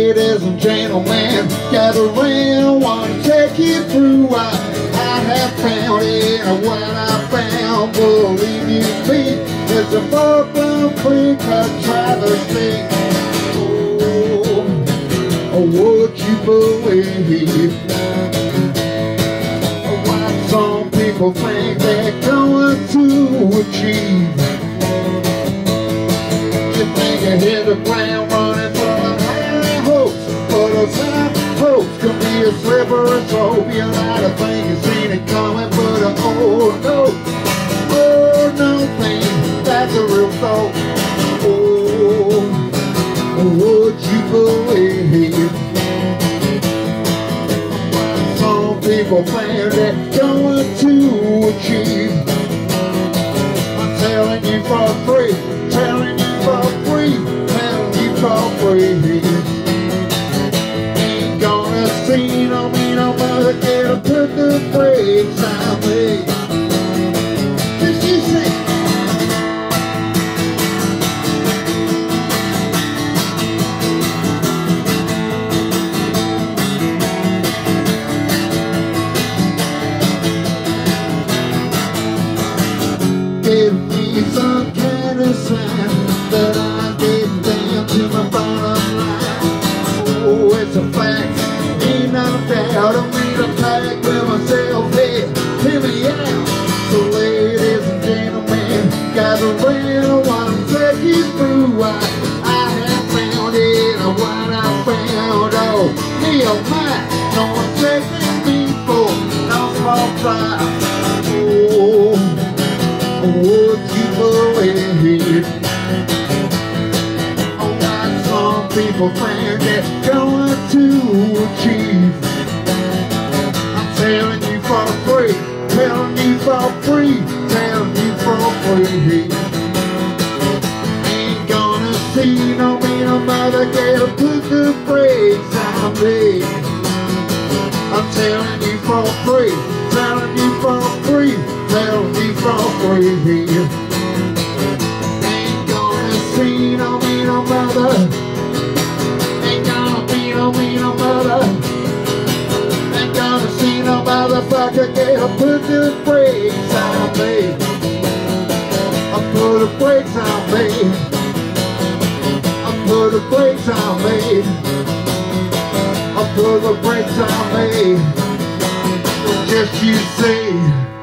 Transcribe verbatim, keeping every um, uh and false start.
ladies and gentlemen, gather round, want to take you through what I have found. And what I found, believe you me, is a far-flung clean-cut travesty. Oh, would you believe what some people think they're going to achieve? You think you hit the ground running for the high hopes, but those high hopes can be a slippery slope. You might have think you seen it coming, but uh, oh no, oh no, thing, that's a real thought. Oh, would you believe what some people think they're going to achieve? I'm telling you for free, telling you for free, telling you for free. Ain't gonna see no me no mother get to put the brakes on me. Just you say. Give me some kind of sign that I'm getting down to my bottom line. Oh, it's a fact, ain't no doubt. I made a pact with myself, hey, hear me out. So ladies and gentlemen, gather round, I want to take you through what I have found. It, what I found, oh, me oh my, no one's taking me for no small fry. Oh, would you believe oh, what some people think they're going to achieve? I'm telling you for free, telling you for free, telling you for free. Ain't gonna see no me no mother get to put the brakes on me. I'm telling you for free, telling you for free, telling you for free. Ain't gonna see no me no mother, ain't gonna be no me no mother, ain't gonna see no motherfucker get to put the brakes on me. I put the brakes on me, I put the brakes on me, I put the brakes on me. Just you see.